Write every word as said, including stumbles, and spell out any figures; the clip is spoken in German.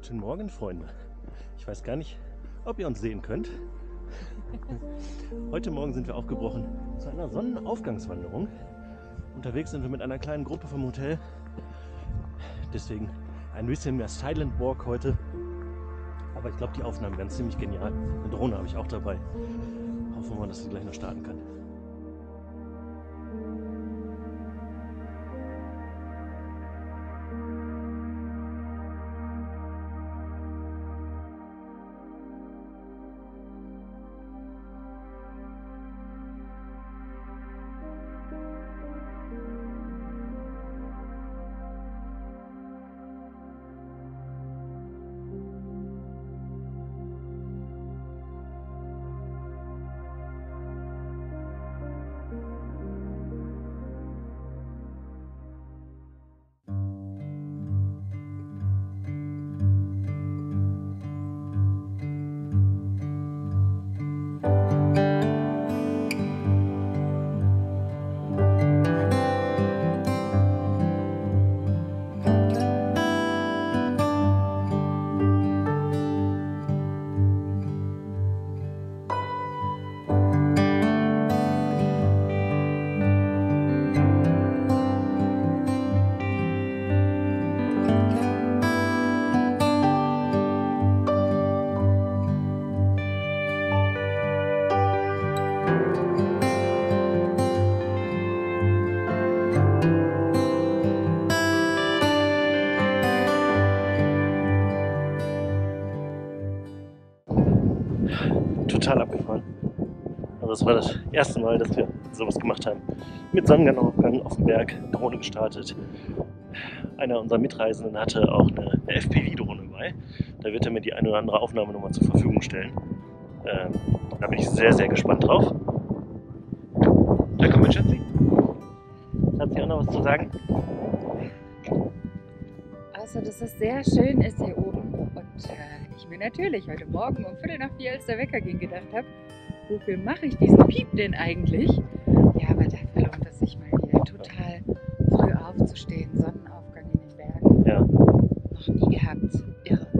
Guten Morgen, Freunde. Ich weiß gar nicht, ob ihr uns sehen könnt. Heute Morgen sind wir aufgebrochen zu einer Sonnenaufgangswanderung. Unterwegs sind wir mit einer kleinen Gruppe vom Hotel. Deswegen ein bisschen mehr Silent Walk heute. Aber ich glaube, die Aufnahmen werden ziemlich genial. Eine Drohne habe ich auch dabei. Hoffen wir mal, dass sie gleich noch starten kann. Total abgefahren. Also es war das erste Mal, dass wir sowas gemacht haben. Mit Sonnenaufgang auf dem Berg, Drohne gestartet. Einer unserer Mitreisenden hatte auch eine, eine F P V-Drohne bei. Da wird er mir die eine oder andere Aufnahme nochmal zur Verfügung stellen. Ähm, da bin ich sehr, sehr gespannt drauf. Da kommt mein Schatzi. Hat sie auch noch was zu sagen? Also, dass es sehr schön ist hier oben und äh, ich mir natürlich heute Morgen um Viertel nach vier, als der Wecker ging, gedacht habe, wofür mache ich diesen Piep denn eigentlich? Ja, aber dafür lohnt es sich mal wieder total früh aufzustehen, Sonnenaufgang in den Bergen. Ja. Noch nie gehabt. Irre.